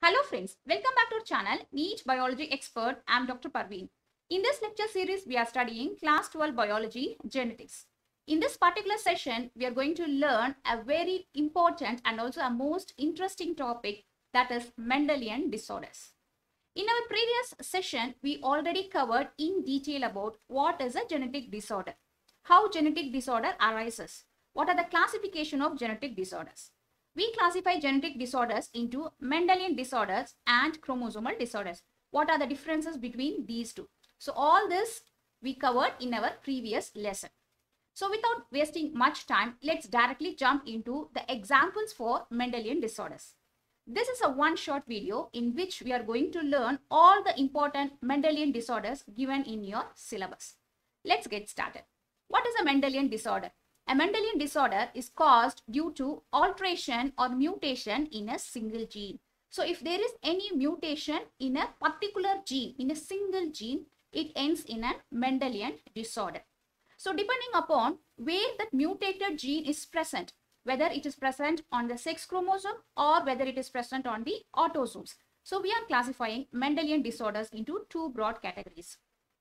Hello friends, welcome back to our channel NEET Biology Expert. I am Dr. Parveen. In this lecture series, we are studying Class 12 Biology Genetics. In this particular session, we are going to learn a very important and also a most interesting topic, that is Mendelian disorders. In our previous session, we already covered in detail about what is a genetic disorder, how genetic disorder arises, what are the classification of genetic disorders. We classify genetic disorders into Mendelian disorders and chromosomal disorders. What are the differences between these two? So all this we covered in our previous lesson. So without wasting much time, let's directly jump into the examples for Mendelian disorders. This is a one-shot video in which we are going to learn all the important Mendelian disorders given in your syllabus. Let's get started. What is a Mendelian disorder? A Mendelian disorder is caused due to alteration or mutation in a single gene. So if there is any mutation in a particular gene, in a single gene, it ends in a Mendelian disorder. So depending upon where that mutated gene is present, whether it is present on the sex chromosome or whether it is present on the autosomes. So we are classifying Mendelian disorders into two broad categories.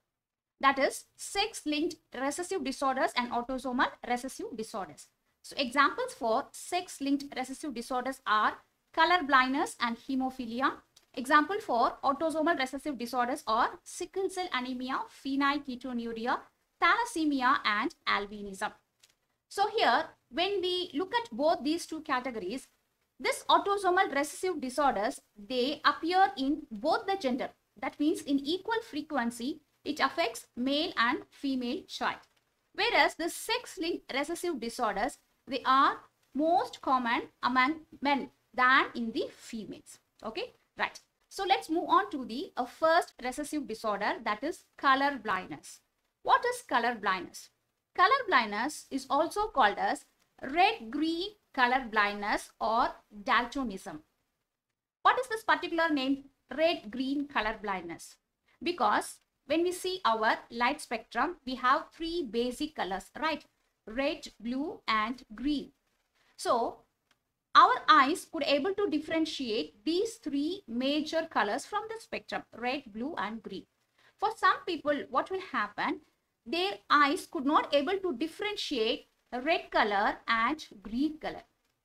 That is sex-linked recessive disorders and autosomal recessive disorders. So examples for sex-linked recessive disorders are color blindness and hemophilia. Example for autosomal recessive disorders are sickle cell anemia, phenylketonuria, thalassemia and albinism. So here, when we look at both these two categories, this autosomal recessive disorders, they appear in both the gender. That means in equal frequency, it affects male and female child. Whereas the sex-linked recessive disorders, they are most common among men than in the females. Okay, right. So let's move on to the first recessive disorder, that is color blindness. What is color blindness? Color blindness is also called as red-green color blindness or daltonism. What is this particular name, red-green color blindness? Because when we see our light spectrum, we have three basic colors, right? Red, blue and green. So our eyes could able to differentiate these three major colors from the spectrum, red, blue and green. For some people, what will happen? Their eyes could not able to differentiate red color and green color.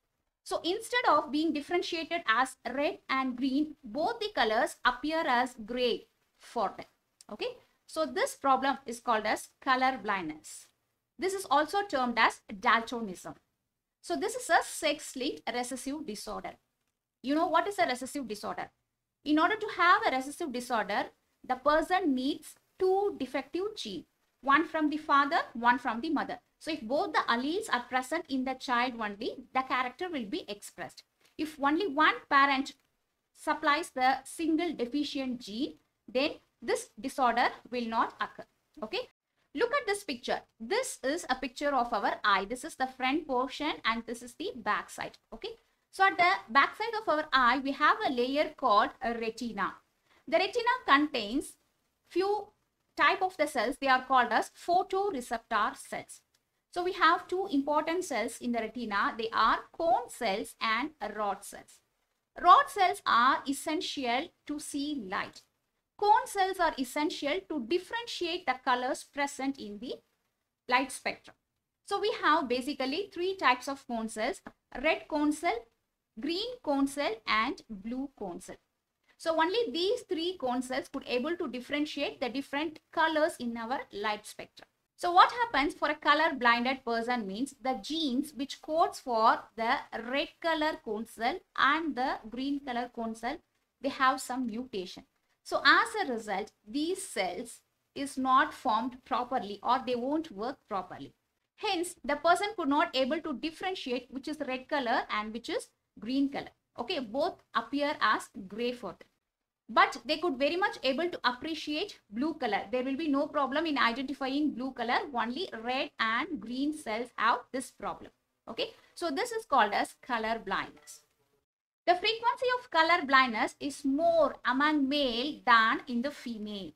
So instead of being differentiated as red and green, both the colors appear as gray for them. Okay, so this problem is called as color blindness. This is also termed as daltonism. So this is a sex-linked recessive disorder. You know what is a recessive disorder? In order to have a recessive disorder, the person needs two defective genes, one from the father, one from the mother. So if both the alleles are present in the child only, the character will be expressed. If only one parent supplies the single deficient gene, then this disorder will not occur. Okay. Look at this picture. This is a picture of our eye. This is the front portion and this is the back side. Okay. So at the back side of our eye, we have a layer called a retina. The retina contains few type of the cells. They are called as photoreceptor cells. So we have two important cells in the retina. They are cone cells and rod cells. Rod cells are essential to see light. Cone cells are essential to differentiate the colors present in the light spectrum. So we have basically three types of cone cells: red cone cell, green cone cell and blue cone cell. So only these three cone cells could able to differentiate the different colors in our light spectrum. So what happens for a color blinded person means the genes which codes for the red color cone cell and the green color cone cell, they have some mutation. So as a result, these cells is not formed properly or they won't work properly. Hence, the person could not able to differentiate which is red color and which is green color. Okay, both appear as gray for them. But they could very much able to appreciate blue color. There will be no problem in identifying blue color. Only red and green cells have this problem. Okay, so this is called as color blindness. The frequency of color blindness is more among male than in the female.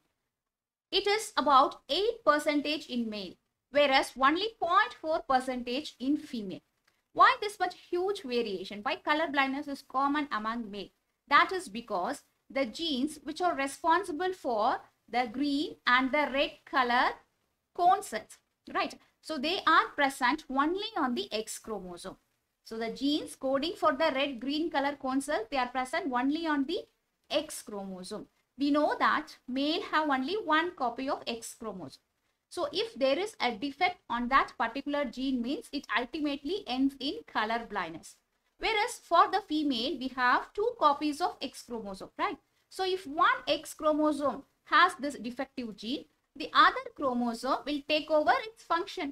It is about 8% in male, whereas only 0.4% in female. Why this much huge variation? Why color blindness is common among male? That is because the genes which are responsible for the green and the red color cone cells, right? So they are present only on the X chromosome. So the genes coding for the red green color cone cells, they are present only on the X chromosome. We know that male have only one copy of X chromosome. So if there is a defect on that particular gene, means it ultimately ends in color blindness. Whereas for the female, we have two copies of X chromosome, right? So if one X chromosome has this defective gene, the other chromosome will take over its function.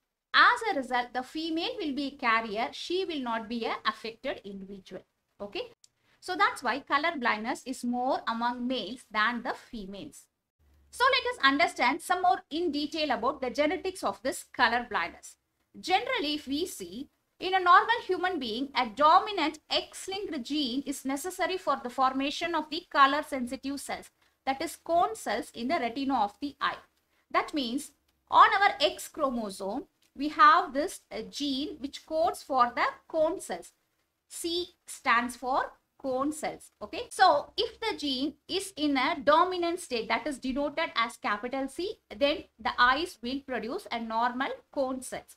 As a result, the female will be a carrier. She will not be an affected individual. Okay. So that's why color blindness is more among males than the females. So let us understand some more in detail about the genetics of this color blindness. Generally, if we see, in a normal human being, a dominant X-linked gene is necessary for the formation of the color sensitive cells, that is cone cells in the retina of the eye. That means on our X chromosome, we have this gene which codes for the cone cells. C stands for cone cells. Okay. So if the gene is in a dominant state, that is denoted as capital C, then the eyes will produce a normal cone cells.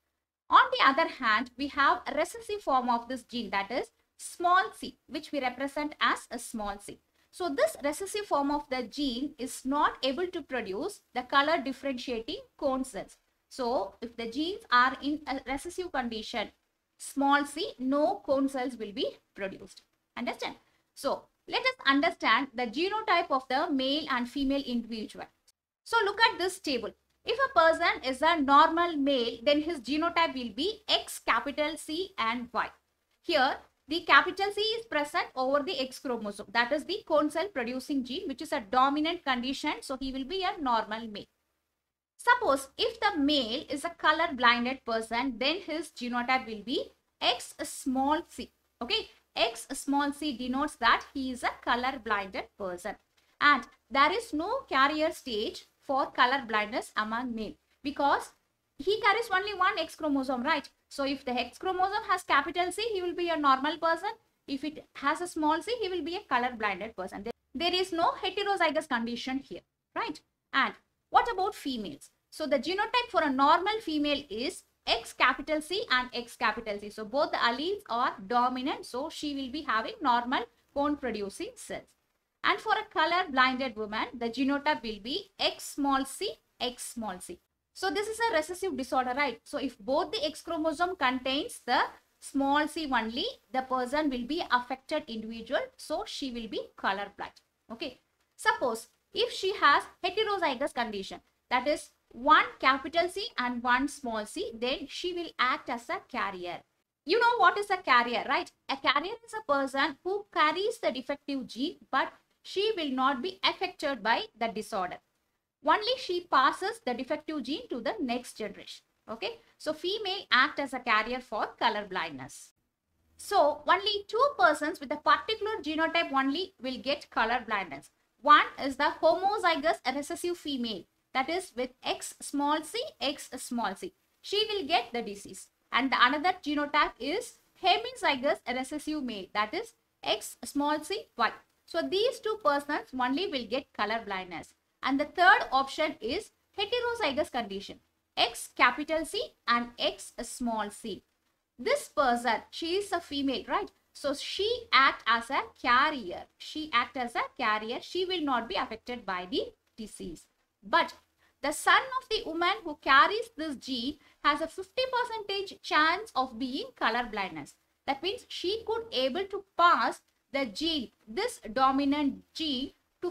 On the other hand, we have a recessive form of this gene, that is small c, which we represent as a small c. So this recessive form of the gene is not able to produce the color differentiating cone cells. So if the genes are in a recessive condition, small c, no cone cells will be produced. Understand? So let us understand the genotype of the male and female individual. So look at this table. If a person is a normal male, then his genotype will be X capital C and Y. Here, the capital C is present over the X chromosome. That is the cone cell producing gene, which is a dominant condition. So he will be a normal male. Suppose if the male is a color blinded person, then his genotype will be X small c. Okay, X small c denotes that he is a color blinded person. And there is no carrier stage for color blindness among male because he carries only one X chromosome, right? So if the X chromosome has capital C, he will be a normal person. If it has a small c, he will be a color blinded person. There is no heterozygous condition here, right? And what about females? So the genotype for a normal female is X capital C and X capital C. So both the alleles are dominant. So she will be having normal cone producing cells. And for a color blinded woman, the genotype will be X small c, X small c. So this is a recessive disorder, right? So if both the X chromosome contains the small c only, the person will be affected individual. So she will be color blind. Okay. Suppose if she has heterozygous condition, that is one capital C and one small c, then she will act as a carrier. You know what is a carrier, right? A carrier is a person who carries the defective gene, but she will not be affected by the disorder. Only she passes the defective gene to the next generation. Okay. So female act as a carrier for color blindness. So only two persons with a particular genotype only will get color blindness. One is the homozygous recessive female, that is with X small c, X small c. She will get the disease. And the another genotype is hemizygous recessive male, that is X small c, Y. So these two persons only will get color blindness. And the third option is heterozygous condition, X capital C and X small c. This person, she is a female, right? So she acts as a carrier. She acts as a carrier. She will not be affected by the disease. But the son of the woman who carries this gene has a 50% chance of being color blindness. That means she could able to pass the gene, this dominant gene, to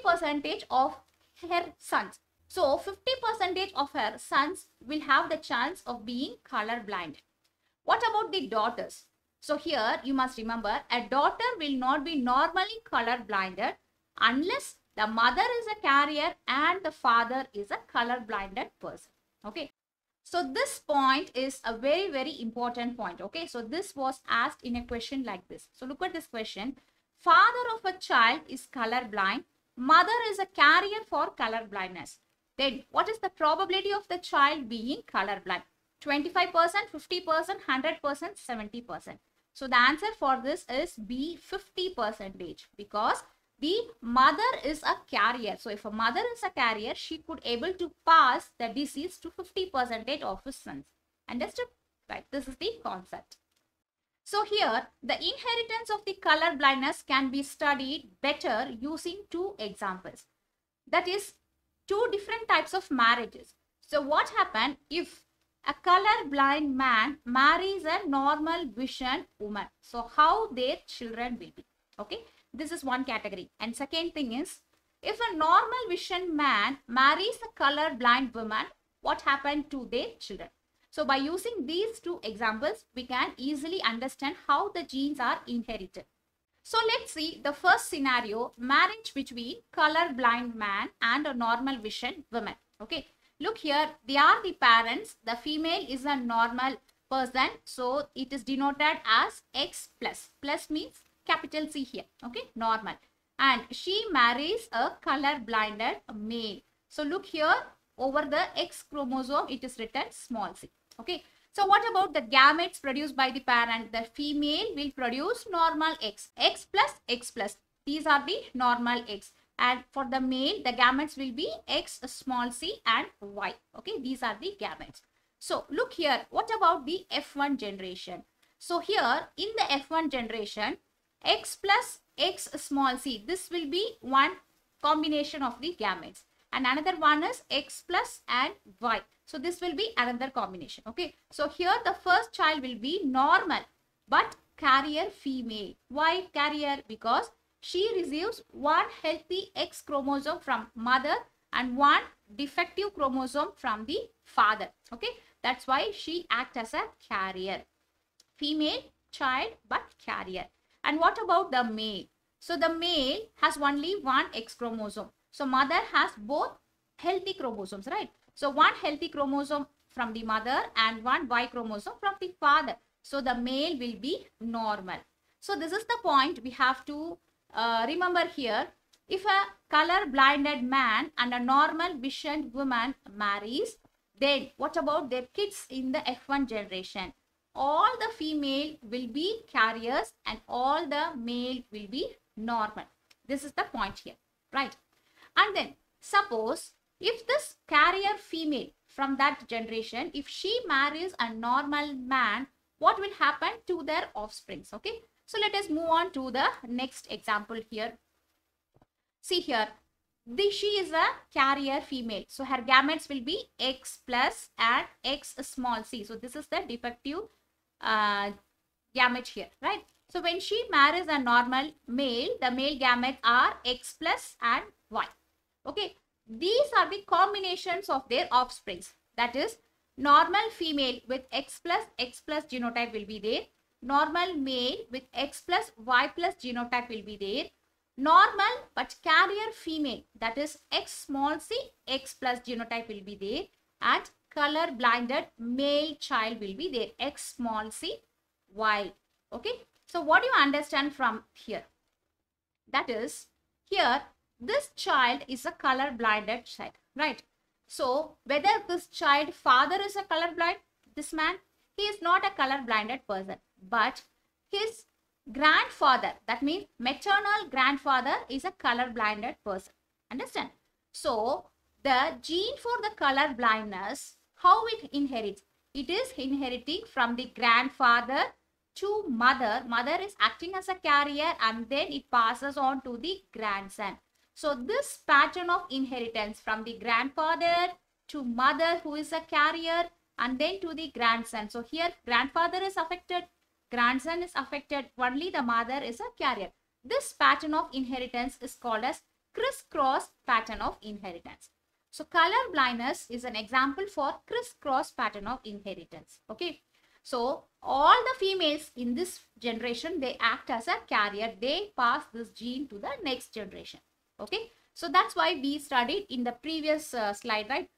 50% of her sons. So 50% of her sons will have the chance of being color blind. What about the daughters? So here you must remember, a daughter will not be normally color blinded unless the mother is a carrier and the father is a color blinded person. Okay. So this point is a very, very important point. Okay. So this was asked in a question like this. So look at this question. Father of a child is color blind. Mother is a carrier for color blindness. Then what is the probability of the child being color blind? 25%, 50%, 100%, 70%. So the answer for this is B, 50%, because the mother is a carrier. So if a mother is a carrier, she could able to pass the disease to 50% of his sons. Understood? Right. This is the concept. So here, the inheritance of the color blindness can be studied better using two examples. That is, two different types of marriages. So what happened if a color blind man marries a normal vision woman? So how their children will be? Okay, this is one category. And second thing is, if a normal vision man marries a color blind woman, what happened to their children? So by using these two examples, we can easily understand how the genes are inherited. So let's see the first scenario, marriage between color blind man and a normal vision woman. Okay, look here, they are the parents. The female is a normal person, so it is denoted as X plus. Plus means capital C here. Okay, normal. And she marries a color blinded male. So look here, over the X chromosome, it is written small c. Okay. So what about the gametes produced by the parent? The female will produce normal X. X plus X plus. These are the normal X. And for the male, the gametes will be X small c and Y. Okay. These are the gametes. So look here. What about the F1 generation? So here in the F1 generation, X plus X small c. This will be one combination of the gametes. And another one is X plus and Y. So this will be another combination. Okay. So here the first child will be normal but carrier female. Why carrier? Because she receives one healthy X chromosome from mother and one defective chromosome from the father. Okay. That's why she acts as a carrier. Female child but carrier. And what about the male? So the male has only one X chromosome. So mother has both healthy chromosomes, right? So one healthy chromosome from the mother and one Y chromosome from the father. So the male will be normal. So this is the point we have to remember here. If a color blinded man and a normal vision woman marries, then what about their kids in the F1 generation? All the female will be carriers and all the male will be normal. This is the point here, right? And then suppose if this carrier female from that generation, if she marries a normal man, what will happen to their offsprings? Okay. So let us move on to the next example here. See here, she is a carrier female. So her gametes will be X plus and X small c. So this is the defective gamete here, right? So when she marries a normal male, the male gametes are X plus and Y. Okay. These are the combinations of their offsprings. That is, normal female with X plus genotype will be there. Normal male with X plus Y plus genotype will be there. Normal but carrier female, that is X small c, X plus genotype will be there. And color blinded male child will be there, X small c, Y. Okay. So what do you understand from here? That is, here this child is a color blinded child, right? So whether this child father is a color blind, this man, he is not a color blinded person, but his grandfather, that means maternal grandfather, is a color blinded person. Understand? So the gene for the color blindness, how it inherits? It is inheriting from the grandfather to mother. Mother is acting as a carrier and then it passes on to the grandson. So this pattern of inheritance from the grandfather to mother who is a carrier and then to the grandson. So here grandfather is affected, grandson is affected, only the mother is a carrier. This pattern of inheritance is called as crisscross pattern of inheritance. So color blindness is an example for crisscross pattern of inheritance. Okay. So all the females in this generation, they act as a carrier. They pass this gene to the next generation. Okay. So that's why we studied in the previous slide, right?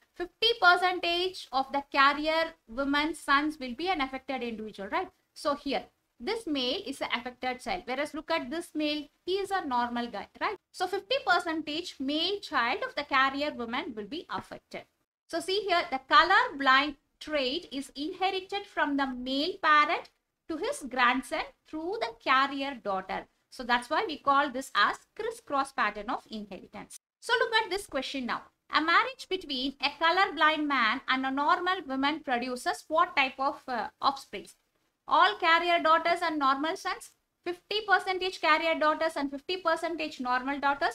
50% of the carrier women's sons will be an affected individual, right? So here, this male is an affected child. Whereas look at this male, he is a normal guy, right? So 50% male child of the carrier woman will be affected. So see here, the color blind trait is inherited from the male parent to his grandson through the carrier daughter. So that's why we call this as crisscross pattern of inheritance. So look at this question now. A marriage between a colorblind man and a normal woman produces what type of offspring? All carrier daughters and normal sons, 50% carrier daughters and 50% normal daughters,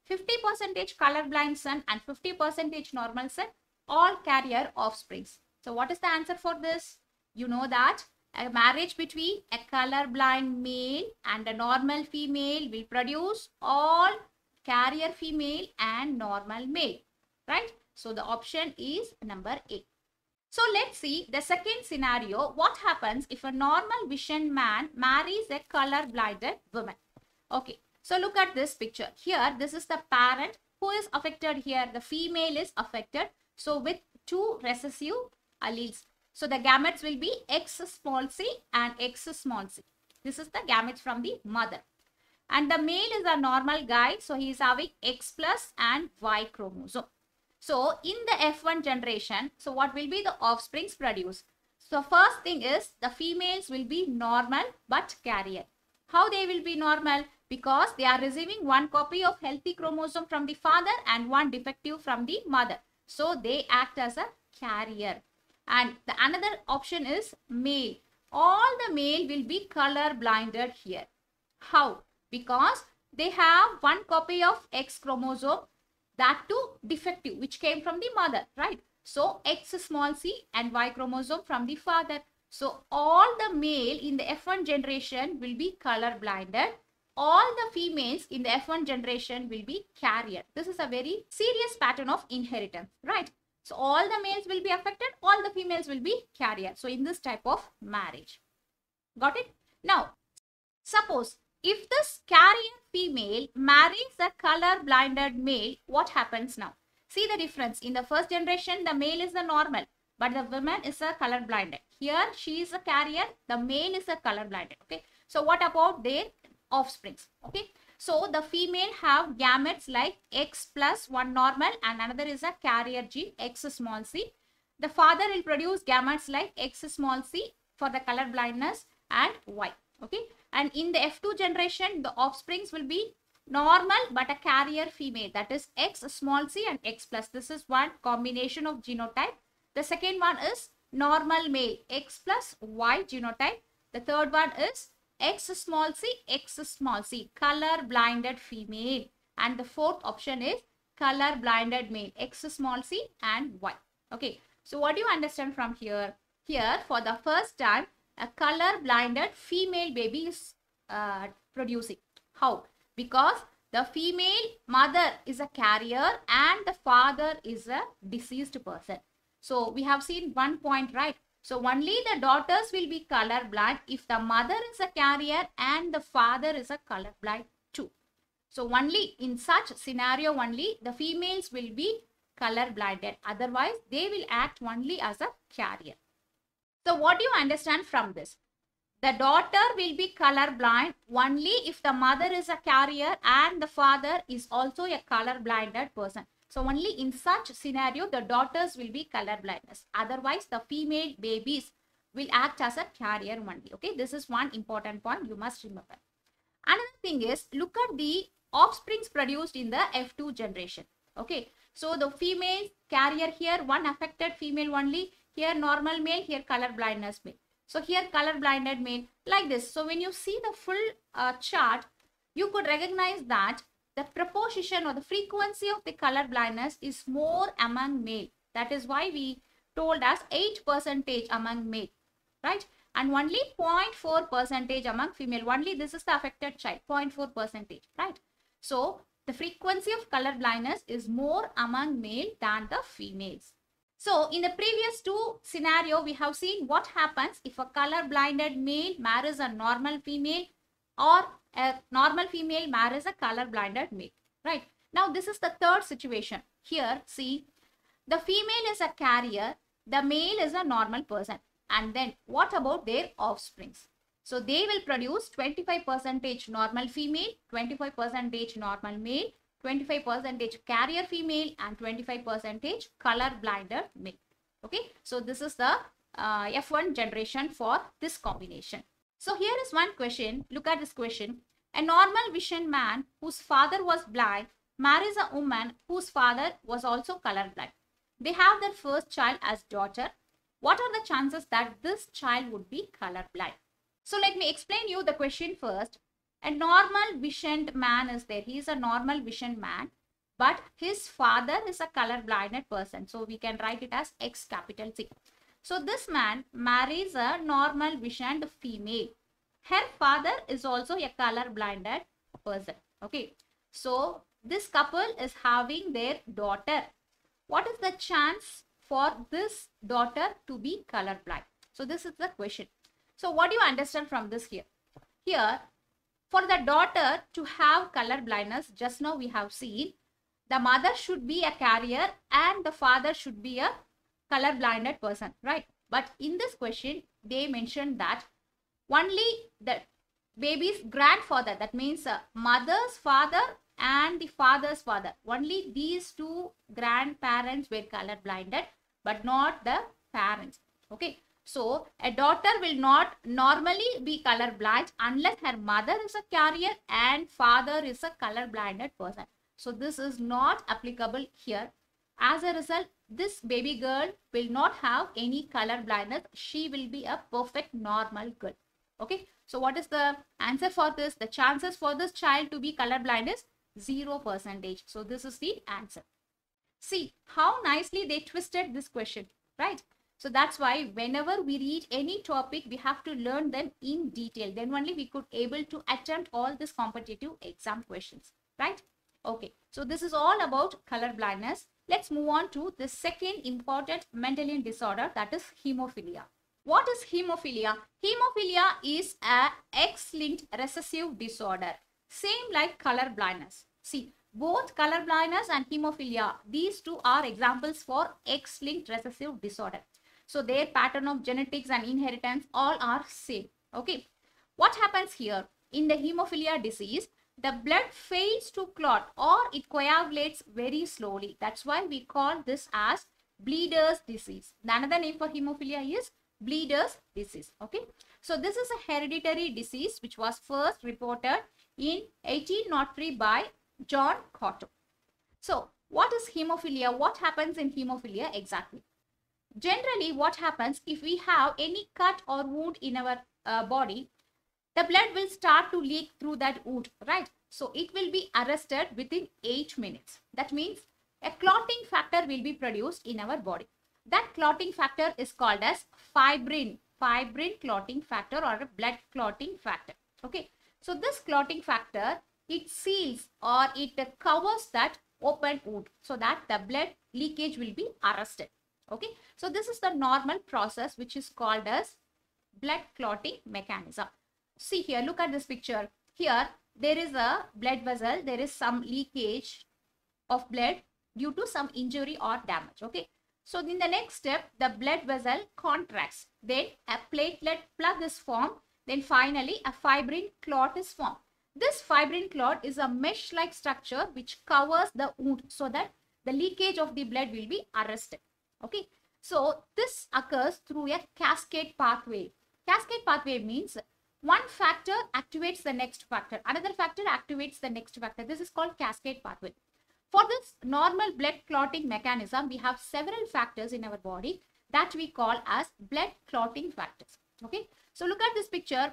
50% colorblind son and 50% normal son, all carrier offsprings. So what is the answer for this? You know that a marriage between a colorblind male and a normal female will produce all carrier female and normal male, right? So the option is number A. So let's see the second scenario. What happens if a normal vision man marries a color-blinded woman? Okay, so look at this picture. Here, this is the parent who is affected here. The female is affected. So with two recessive alleles. So the gametes will be X small c and X small c. This is the gametes from the mother. And the male is a normal guy. So he is having X plus and Y chromosome. So in the F1 generation, so what will be the offsprings produced? So first thing is the females will be normal but carrier. How they will be normal? Because they are receiving one copy of healthy chromosome from the father and one defective from the mother. So they act as a carrier. And the another option is male. All the male will be color blinded here. How? Because they have one copy of X chromosome, that too defective, which came from the mother, right? So X small c and Y chromosome from the father. So all the male in the F1 generation will be color blinded. All the females in the F1 generation will be carrier. This is a very serious pattern of inheritance, right? So all the males will be affected, all the females will be carrier. So in this type of marriage. Got it? Now, suppose if this carrier female marries a color blinded male, what happens now? See the difference. In the first generation, the male is the normal, but the woman is a color blinded. Here, she is a carrier, the male is a color blinded. Okay. So what about their offsprings? Okay. So the female have gametes like X plus one normal and another is a carrier gene X small c. The father will produce gametes like X small c for the color blindness and Y. Okay. And in the F2 generation, the offsprings will be normal but a carrier female, that is X small c and X plus. This is one combination of genotype. The second one is normal male, X plus Y genotype. The third one is X small c, color blinded female. And the fourth option is color blinded male, X small c and Y. Okay. So what do you understand from here? Here, for the first time, a color blinded female baby is producing. How? Because the female mother is a carrier and the father is a deceased person. So we have seen one point, right? So only the daughters will be color blind if the mother is a carrier and the father is a color blind too. So only in such scenario only the females will be color blinded. Otherwise they will act only as a carrier. So what do you understand from this? The daughter will be color blind only if the mother is a carrier and the father is also a color blinded person. So only in such scenario the daughters will be color blindness. Otherwise the female babies will act as a carrier only. Okay, this is one important point you must remember. Another thing is, look at the offsprings produced in the F2 generation. Okay, so the female carrier here, one affected female only. Here normal male, here color blindness male. So here color blinded male, like this. So when you see the full chart, you could recognize that the proportion or the frequency of the color blindness is more among male. That is why we told as 8% among male, right? And only 0.4% among female. Only this is the affected child, 0.4%, right? So the frequency of color blindness is more among male than the females. So in the previous two scenario, we have seen what happens if a color blinded male marries a normal female or a normal female marries a color blinded male, right? Now this is the third situation. Here, see, the female is a carrier, the male is a normal person. And then what about their offsprings? So they will produce 25% normal female, 25% normal male, 25% carrier female and 25% color blinded male. Okay, so this is the F1 generation for this combination. So here is one question. Look at this question. A normal vision man whose father was blind marries a woman whose father was also colorblind. They have their first child as daughter. What are the chances that this child would be colorblind? So let me explain you the question first. A normal visioned man is there. He is a normal visioned man, but his father is a color-blinded person. So we can write it as X capital C. So this man marries a normal visioned female. Her father is also a color-blinded person. Okay. So this couple is having their daughter. What is the chance for this daughter to be colorblind? So this is the question. So what do you understand from this here? Here, for the daughter to have color blindness, just now we have seen, the mother should be a carrier and the father should be a color blinded person, right? But in this question, they mentioned that only the baby's grandfather, that means mother's father and the father's father, only these two grandparents were color blinded, but not the parents. Okay. So a daughter will not normally be color blind unless her mother is a carrier and father is a color blinded person. So this is not applicable here. As a result, this baby girl will not have any color blindness. She will be a perfect normal girl. Okay. So what is the answer for this? The chances for this child to be color blind is 0%. So this is the answer. See how nicely they twisted this question, right? So that's why whenever we read any topic, we have to learn them in detail. Then only we could able to attempt all these competitive exam questions, right? Okay, so this is all about color blindness. Let's move on to the second important Mendelian disorder, that is hemophilia. What is hemophilia? Hemophilia is a X-linked recessive disorder, same like color blindness. See, both color blindness and hemophilia, these two are examples for X-linked recessive disorder. So their pattern of genetics and inheritance all are same. Okay. What happens here? In the hemophilia disease, the blood fails to clot or it coagulates very slowly. That's why we call this as bleeder's disease. The another name for hemophilia is bleeder's disease. Okay. So this is a hereditary disease which was first reported in 1803 by John Cotto. So what is hemophilia? What happens in hemophilia exactly? Generally, what happens if we have any cut or wound in our body, the blood will start to leak through that wound, right? So it will be arrested within 8 minutes. That means a clotting factor will be produced in our body. That clotting factor is called as fibrin clotting factor or a blood clotting factor. Okay. So this clotting factor, it seals or it covers that open wound so that the blood leakage will be arrested. Okay, so this is the normal process which is called as blood clotting mechanism. See here, look at this picture. Here, there is a blood vessel. There is some leakage of blood due to some injury or damage. Okay, so in the next step, the blood vessel contracts. Then a platelet plug is formed. Then finally, a fibrin clot is formed. This fibrin clot is a mesh-like structure which covers the wound so that the leakage of the blood will be arrested. Okay, so this occurs through a cascade pathway. Cascade pathway means one factor activates the next factor. Another factor activates the next factor. This is called cascade pathway. For this normal blood clotting mechanism, we have several factors in our body that we call as blood clotting factors. Okay, so look at this picture.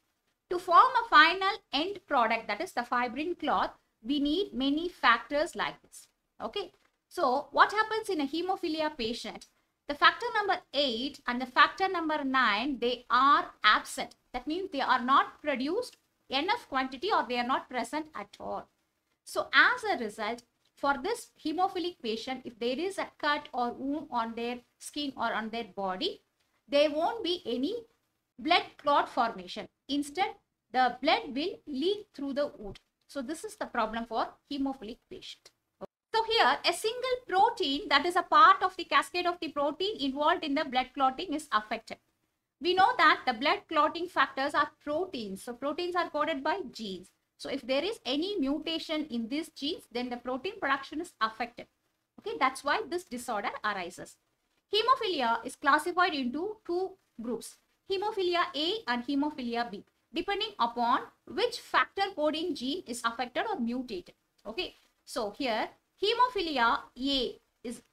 To form a final end product, that is the fibrin clot, we need many factors like this. Okay. So what happens in a hemophilia patient? The factor number 8 and the factor number 9, they are absent. That means they are not produced enough quantity or they are not present at all. So as a result, for this hemophilic patient, if there is a cut or wound on their skin or on their body, there won't be any blood clot formation. Instead, the blood will leak through the wound. So this is the problem for hemophilic patient. So here, a single protein that is a part of the cascade of the protein involved in the blood clotting is affected. We know that the blood clotting factors are proteins. So proteins are coded by genes. So if there is any mutation in these genes, then the protein production is affected. Okay, that's why this disorder arises. Hemophilia is classified into two groups. hemophilia A and hemophilia B, depending upon which factor coding gene is affected or mutated. Okay, so here hemophilia A is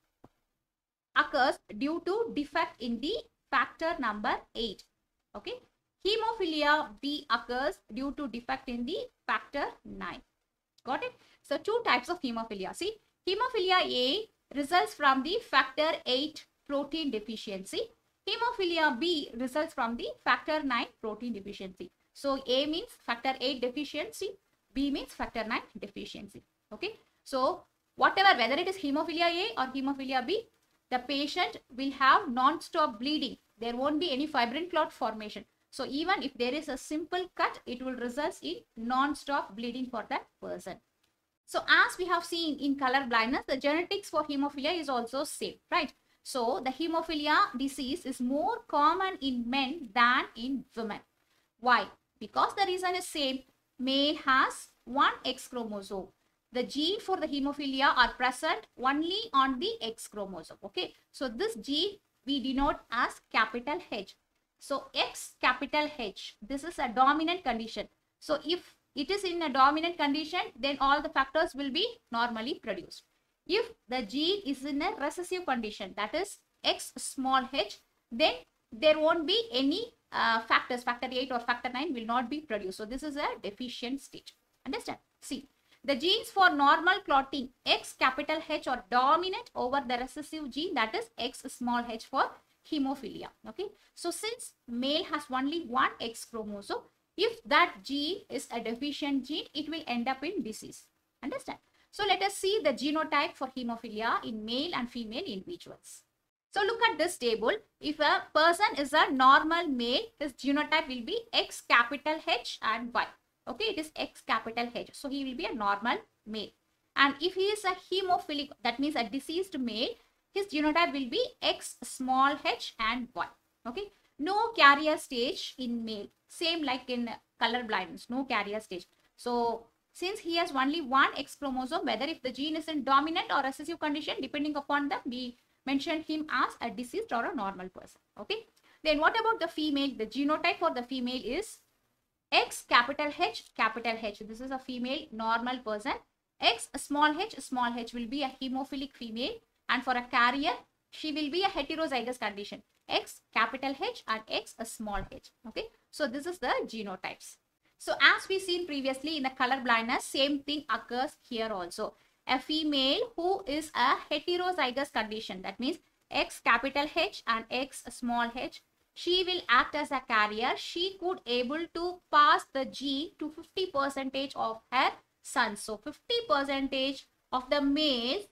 occurs due to defect in the factor number 8. Okay, hemophilia B occurs due to defect in the factor 9. Got it? So two types of hemophilia. See, hemophilia A results from the factor 8 protein deficiency. Hemophilia B results from the factor 9 protein deficiency. So A means factor 8 deficiency, B means factor 9 deficiency. Okay. So whatever, whether it is hemophilia A or hemophilia B, the patient will have non-stop bleeding. There won't be any fibrin clot formation. So even if there is a simple cut, it will result in non-stop bleeding for that person. So as we have seen in color blindness, the genetics for hemophilia is also same, right? So the hemophilia disease is more common in men than in women. Why? Because the reason is same. Male has one X chromosome. The gene for the hemophilia are present only on the X chromosome. Okay. So this gene we denote as capital H. So X capital H, this is a dominant condition. So if it is in a dominant condition, then all the factors will be normally produced. If the gene is in a recessive condition, that is X small h, then there won't be any factors, factor 8 or factor 9 will not be produced. So this is a deficient state. Understand? See, the genes for normal clotting X capital H are dominant over the recessive gene, that is X small h for hemophilia. Okay. So since male has only one X chromosome, if that gene is a deficient gene, it will end up in disease. Understand? So let us see the genotype for hemophilia in male and female individuals. So look at this table. If a person is a normal male, his genotype will be X capital H and Y. Okay, it is X capital H. So he will be a normal male. And if he is a hemophilic, that means a diseased male, his genotype will be X small h and Y. Okay, no carrier stage in male. Same like in color blindness, no carrier stage. So since he has only one X chromosome, whether if the gene is in dominant or recessive condition, depending upon that, we mention him as a deceased or a normal person. Okay. Then what about the female? The genotype for the female is X capital H capital H. This is a female normal person. X small h will be a hemophilic female, and for a carrier, she will be a heterozygous condition. X capital H and X small h. Okay. So this is the genotypes. So as we seen previously in the color blindness, same thing occurs here also. A female who is a heterozygous condition, that means X capital H and X small h, she will act as a carrier. She could able to pass the gene to 50% of her sons. So 50% of the males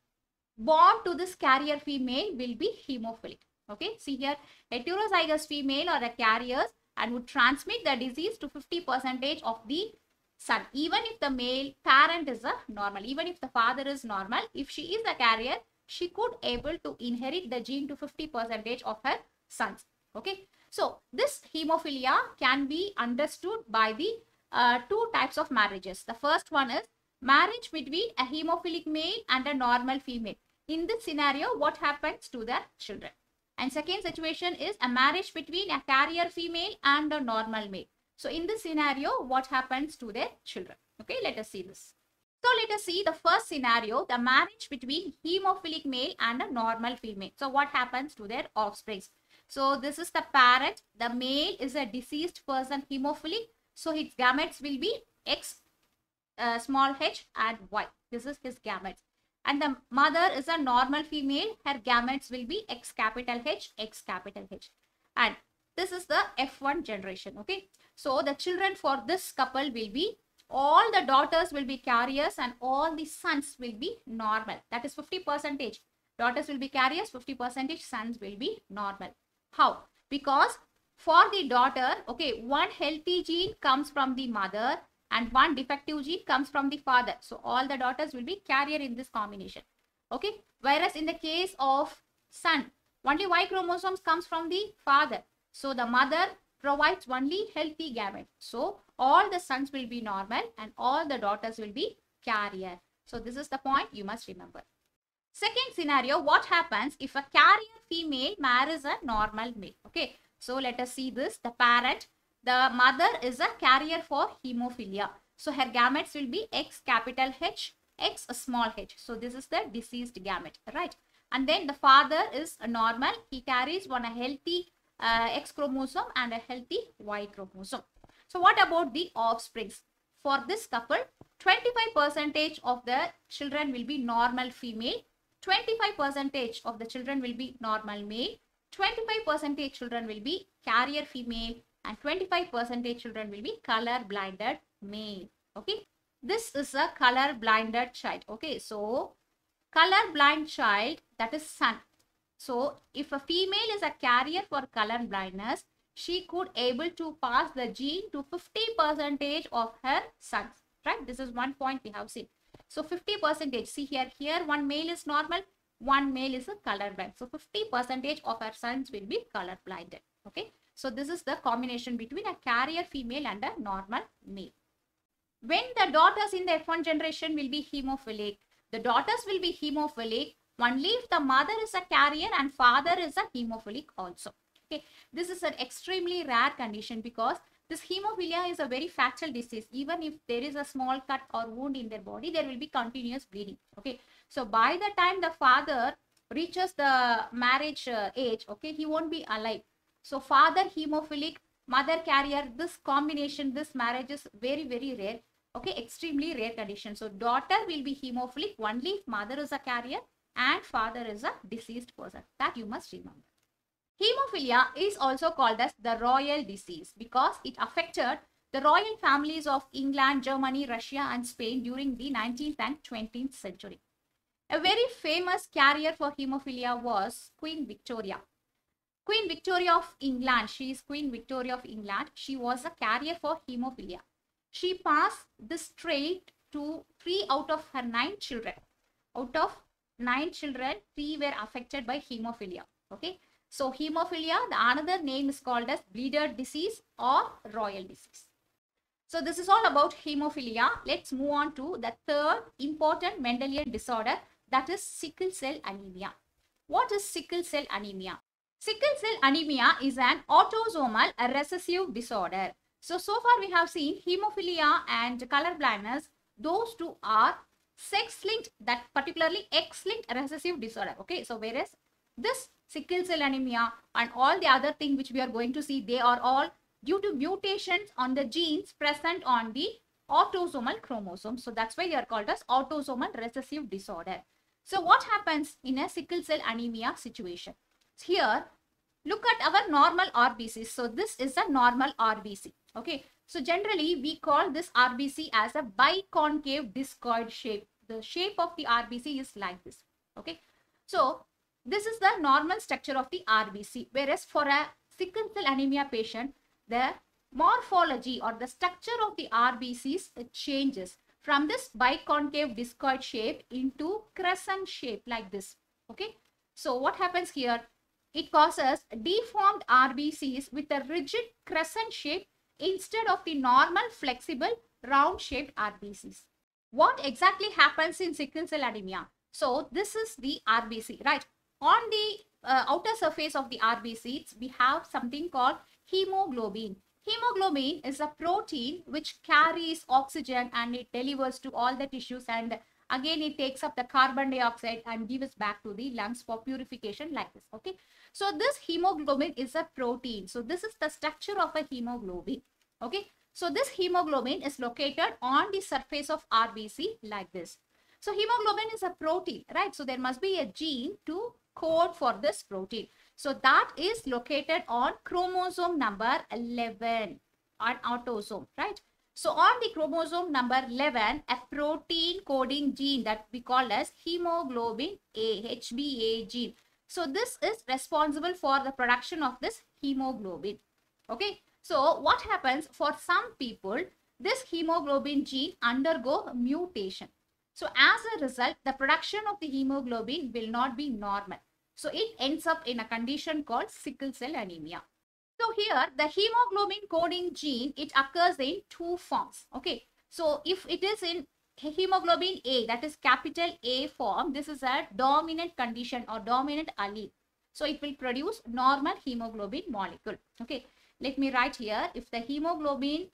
born to this carrier female will be hemophilic. Okay, see here, heterozygous female or a carriers and would transmit the disease to 50% of the son. Even if the male parent is a normal, even if the father is normal, if she is a carrier, she could able to inherit the gene to 50% of her sons. Okay, so this hemophilia can be understood by the two types of marriages. The first one is marriage between a hemophilic male and a normal female. In this scenario, what happens to their children? And second situation is a marriage between a carrier female and a normal male. So in this scenario, what happens to their children? Okay, let us see this. So let us see the first scenario, the marriage between hemophilic male and a normal female. So what happens to their offspring? So this is the parent. The male is a deceased person, hemophilic. So his gametes will be X small h and Y. This is his gametes. And the mother is a normal female. Her gametes will be X capital H, X capital H. And this is the F1 generation. Okay. So the children for this couple will be, all the daughters will be carriers and all the sons will be normal. That is 50%. Daughters will be carriers, 50%, sons will be normal. How? Because for the daughter, okay, one healthy gene comes from the mother and one defective gene comes from the father. So all the daughters will be carrier in this combination. Okay. Whereas in the case of son, only Y chromosomes comes from the father. So the mother provides only healthy gamete. So all the sons will be normal and all the daughters will be carrier. So this is the point you must remember. Second scenario, what happens if a carrier female marries a normal male? Okay. So let us see this. The parent, the mother is a carrier for hemophilia. So her gametes will be X capital H, X small h. So this is the deceased gamete, right? And then the father is a normal. He carries one a healthy X chromosome and a healthy Y chromosome. So what about the offsprings? For this couple, 25% of the children will be normal female, 25% of the children will be normal male, 25% children will be carrier female, and 25% children will be color blinded male. Okay, this is a color blinded child. Okay, so color blind child, that is son. So if a female is a carrier for color blindness, she could able to pass the gene to 50% of her sons, right? This is one point we have seen. So 50%, see here one male is normal, one male is a color blind. So 50% of her sons will be color blinded. Okay, so this is the combination between a carrier female and a normal male. When the daughters in the F1 generation will be hemophilic, the daughters will be hemophilic only if the mother is a carrier and father is a hemophilic also. Okay, this is an extremely rare condition because this hemophilia is a very fatal disease. Even if there is a small cut or wound in their body, there will be continuous bleeding. Okay, so by the time the father reaches the marriage age, okay, he won't be alive. So father hemophilic, mother carrier, this combination, this marriage is very, very rare. Okay, extremely rare condition. So daughter will be hemophilic only if mother is a carrier and father is a deceased person. That you must remember. Hemophilia is also called as the royal disease because it affected the royal families of England, Germany, Russia and Spain during the 19th and 20th century. A very famous carrier for hemophilia was Queen Victoria. Queen Victoria of England, she is Queen Victoria of England. She was a carrier for hemophilia. She passed this trait to 3 out of her 9 children. Out of 9 children, 3 were affected by hemophilia. Okay. So hemophilia, the another name is called as bleeder disease or royal disease. So this is all about hemophilia. Let's move on to the third important Mendelian disorder, that is sickle cell anemia. What is sickle cell anemia? Sickle cell anemia is an autosomal recessive disorder. So far we have seen hemophilia and color blindness. Those two are sex-linked, that particularly X-linked recessive disorder. Okay, so whereas this sickle cell anemia and all the other things which we are going to see, they are all due to mutations on the genes present on the autosomal chromosome. So that's why they are called as autosomal recessive disorder. So what happens in a sickle cell anemia situation? Here, look at our normal RBC. So this is a normal RBC. Okay. So generally we call this RBC as a biconcave discoid shape. The shape of the RBC is like this. Okay. So this is the normal structure of the RBC. Whereas for a sickle cell anemia patient, the morphology or the structure of the RBCs changes from this biconcave discoid shape into crescent shape like this. Okay. So what happens here? It causes deformed RBCs with a rigid crescent shape instead of the normal flexible round shaped RBCs. What exactly happens in sickle cell anemia? So this is the RBC, right? On the outer surface of the RBCs, we have something called hemoglobin. Hemoglobin is a protein which carries oxygen and it delivers to all the tissues, and again it takes up the carbon dioxide and gives back to the lungs for purification like this. Okay. So this hemoglobin is a protein. So this is the structure of a hemoglobin. Okay. So this hemoglobin is located on the surface of RBC like this. So hemoglobin is a protein, right? So there must be a gene to code for this protein. So that is located on chromosome number 11 on autosome, right? So on the chromosome number 11, a protein coding gene that we call as hemoglobin A, HbA gene. So this is responsible for the production of this hemoglobin. Okay. So what happens for some people, this hemoglobin gene undergo mutation. So as a result, the production of the hemoglobin will not be normal. So it ends up in a condition called sickle cell anemia. So here the hemoglobin coding gene, it occurs in 2 forms. Okay. So if it is in hemoglobin A, that is capital A form, this is a dominant condition or dominant allele. So it will produce normal hemoglobin molecule. Okay, let me write here. If the hemoglobin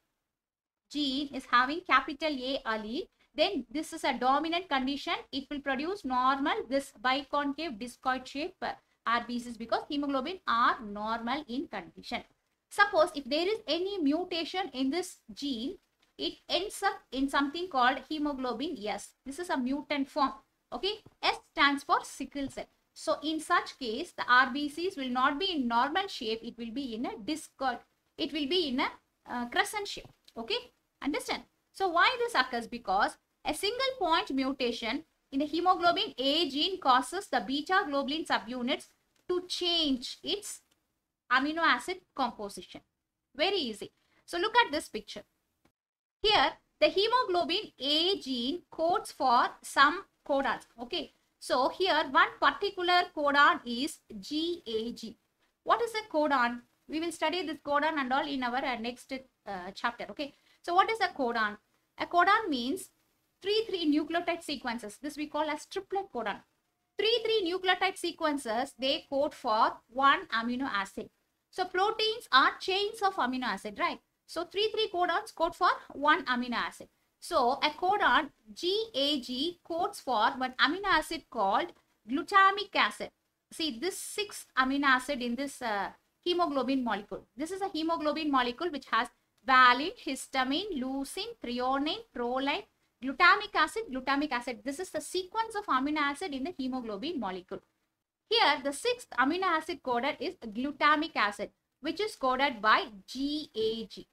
gene is having capital A allele, then this is a dominant condition. It will produce normal this biconcave discoid shape RBCs because hemoglobin are normal in condition. Suppose if there is any mutation in this gene, it ends up in something called hemoglobin S. This is a mutant form. Okay, S stands for sickle cell. So in such case, the RBCs will not be in normal shape. It will be in a discoid. It will be in a crescent shape. Okay, understand? So why this occurs? Because a single point mutation in the hemoglobin A gene causes the beta globulin subunits to change its amino acid composition. Very easy. So look at this picture. Here, the hemoglobin A gene codes for some codons. Okay. So here, one particular codon is GAG. What is a codon? We will study this codon and all in our next chapter. Okay. So what is a codon? A codon means 3 nucleotide sequences. This we call as triplet codon. 3 nucleotide sequences, they code for one amino acid. So proteins are chains of amino acid, right? So 3 codons code for one amino acid. So a codon GAG codes for one amino acid called glutamic acid. See this 6th amino acid in this hemoglobin molecule. This is a hemoglobin molecule which has valine, histamine, leucine, threonine, proline, glutamic acid. This is the sequence of amino acid in the hemoglobin molecule. Here, the 6th amino acid coded is glutamic acid, which is coded by GAG.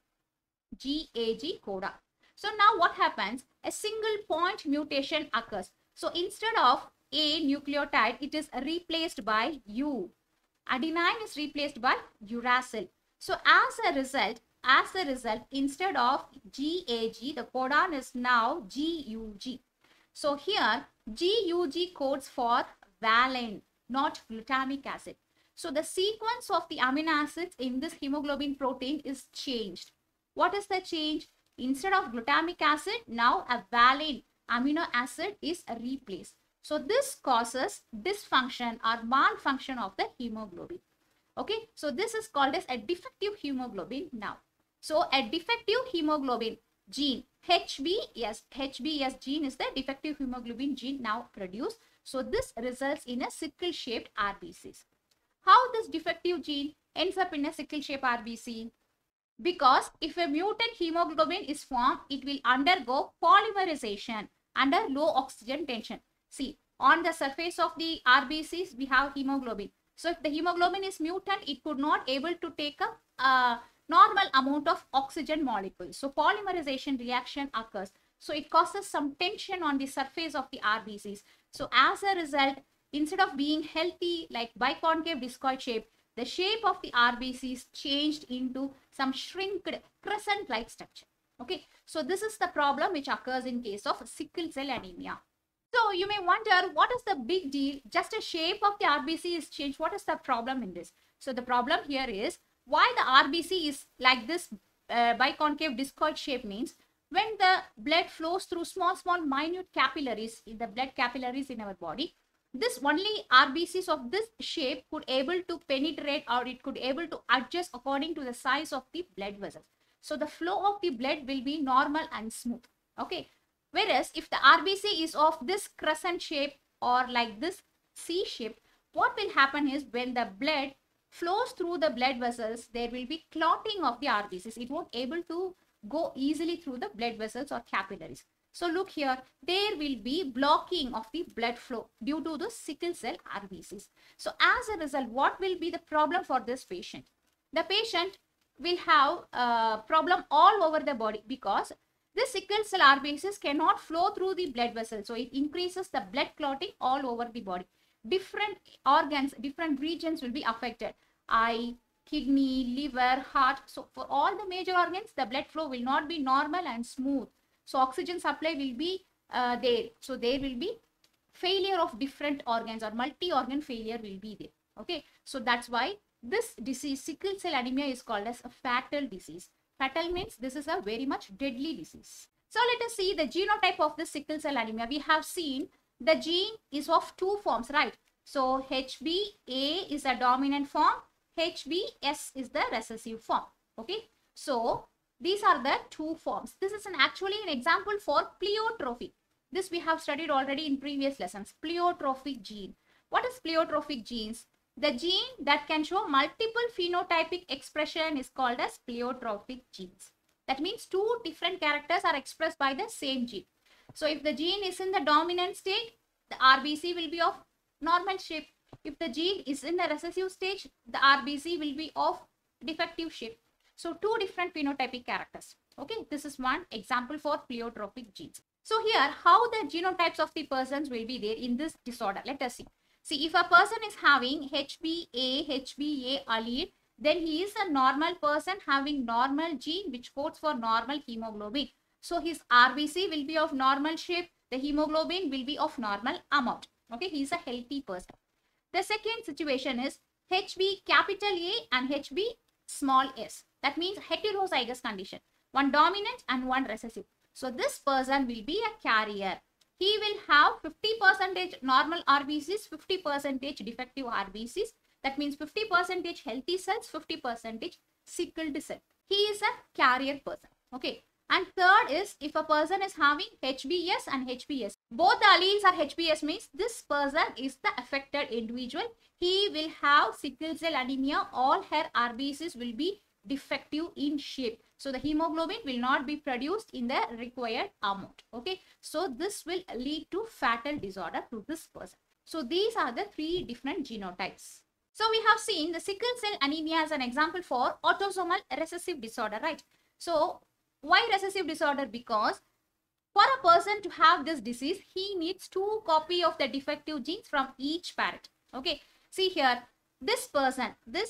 GAG codon. So now what happens? A single point mutation occurs. So instead of A nucleotide, it is replaced by U. Adenine is replaced by uracil. So as a result, instead of GAG, the codon is now GUG. So here, GUG codes for valine, not glutamic acid. So the sequence of the amino acids in this hemoglobin protein is changed. What is the change? Instead of glutamic acid, now a valine amino acid is replaced. So this causes dysfunction or malfunction of the hemoglobin. Okay, so this is called as a defective hemoglobin now. So a defective hemoglobin gene, HbS gene is the defective hemoglobin gene now produced. So this results in a sickle-shaped RBCs. How this defective gene ends up in a sickle-shaped RBC? Because if a mutant hemoglobin is formed, it will undergo polymerization under low oxygen tension. See, on the surface of the RBCs, we have hemoglobin. So if the hemoglobin is mutant, it could not able to take up a normal amount of oxygen molecules. So polymerization reaction occurs. So it causes some tension on the surface of the RBCs. So as a result, instead of being healthy like biconcave discoid shape, the shape of the RBCs changed into some shrinked crescent-like structure. Okay, so this is the problem which occurs in case of sickle cell anemia. So you may wonder, what is the big deal? Just a shape of the RBC is changed. What is the problem in this? So the problem here is why the RBC is like this biconcave discoid shape means when the blood flows through small minute capillaries in the blood capillaries in our body, this only RBCs of this shape could able to penetrate or it could able to adjust according to the size of the blood vessels. So the flow of the blood will be normal and smooth. Okay. Whereas if the RBC is of this crescent shape or like this C shape, what will happen is when the blood flows through the blood vessels, there will be clotting of the RBCs. It won't able to go easily through the blood vessels or capillaries. So look here, there will be blocking of the blood flow due to the sickle cell RBCs. So as a result, what will be the problem for this patient? The patient will have a problem all over the body because the sickle cell RBCs cannot flow through the blood vessels. So it increases the blood clotting all over the body. Different organs, different regions will be affected. Eye, kidney, liver, heart. So for all the major organs, the blood flow will not be normal and smooth. So oxygen supply will be there. So there will be failure of different organs or multi-organ failure will be there. Okay. So that's why this disease, sickle cell anemia, is called as a fatal disease. Fatal means this is a very much deadly disease. So let us see the genotype of the sickle cell anemia. We have seen the gene is of two forms, right? So HbA is a dominant form, HbS is the recessive form. Okay, so these are the two forms. This is actually an example for pleiotrophy. This we have studied already in previous lessons. Pleiotrophic gene. What is pleiotrophic genes? The gene that can show multiple phenotypic expression is called as pleiotrophic genes. That means two different characters are expressed by the same gene. So if the gene is in the dominant state, the RBC will be of normal shape. If the gene is in the recessive stage, the RBC will be of defective shape. So two different phenotypic characters. Okay, this is one example for pleiotrophic genes. So here, how the genotypes of the persons will be there in this disorder. Let us see. See, if a person is having HbA allele, then he is a normal person having normal gene which codes for normal hemoglobin. So his RBC will be of normal shape. The hemoglobin will be of normal amount. Okay, he is a healthy person. The second situation is HB capital A and HB small s. That means heterozygous condition. One dominant and one recessive. So this person will be a carrier. He will have 50% normal RBCs, 50% defective RBCs. That means 50% healthy cells, 50% sickled cell. He is a carrier person. Okay. And third is if a person is having HbS and HbS. Both the alleles are HbS means this person is the affected individual. He will have sickle cell anemia. All her RBCs will be defective in shape. So the hemoglobin will not be produced in the required amount. Okay. So this will lead to fatal disorder to this person. So these are the three different genotypes. So we have seen the sickle cell anemia as an example for autosomal recessive disorder, right? So why recessive disorder? Because for a person to have this disease, he needs 2 copies of the defective genes from each parent. Okay. See here, this person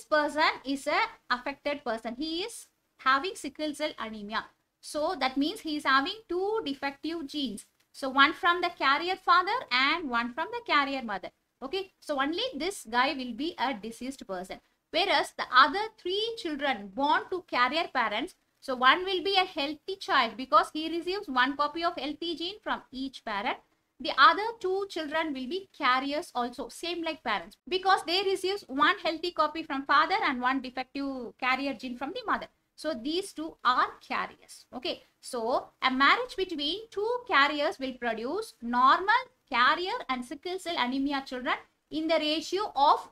is a affected person. He is having sickle cell anemia. So that means he is having 2 defective genes. So one from the carrier father and one from the carrier mother. Okay. So only this guy will be a deceased person. Whereas the other 3 children born to carrier parents, so one will be a healthy child because he receives 1 copy of healthy gene from each parent. The other 2 children will be carriers also, same like parents, because they receive 1 healthy copy from father and 1 defective carrier gene from the mother. So these 2 are carriers. Okay. So a marriage between 2 carriers will produce normal carrier and sickle cell anemia children in the ratio of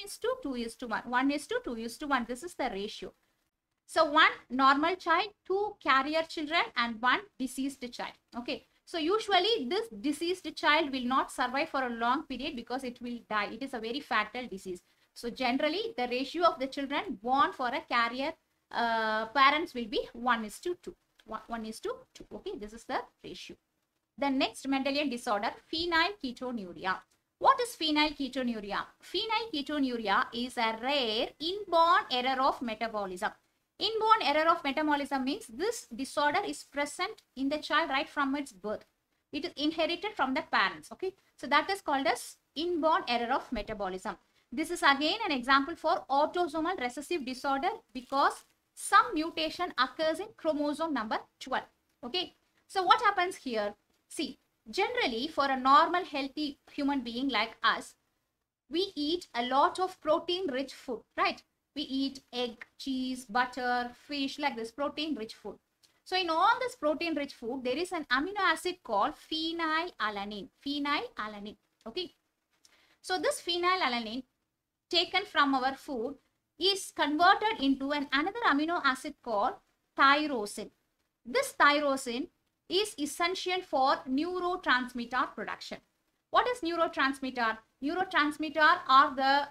1:2:1. 1:2:1. This is the ratio. So 1 normal child, 2 carrier children and 1 deceased child. Okay. So usually this deceased child will not survive for a long period because it will die. It is a very fatal disease. So generally the ratio of the children born for a carrier parents will be 1:2. 1:2. Okay. This is the ratio. The next Mendelian disorder, phenylketonuria. What is phenylketonuria? Phenylketonuria is a rare inborn error of metabolism. Inborn error of metabolism means this disorder is present in the child right from its birth. It is inherited from the parents. Okay. So that is called as inborn error of metabolism. This is again an example for autosomal recessive disorder because some mutation occurs in chromosome number 12. Okay. So what happens here? See, generally for a normal healthy human being like us, we eat a lot of protein rich food, right? We eat egg, cheese, butter, fish, like this protein rich food. So in all this protein rich food, there is an amino acid called phenylalanine. Phenylalanine. Okay. So this phenylalanine taken from our food is converted into another amino acid called tyrosine. This tyrosine is essential for neurotransmitter production. What is neurotransmitter? Neurotransmitter are the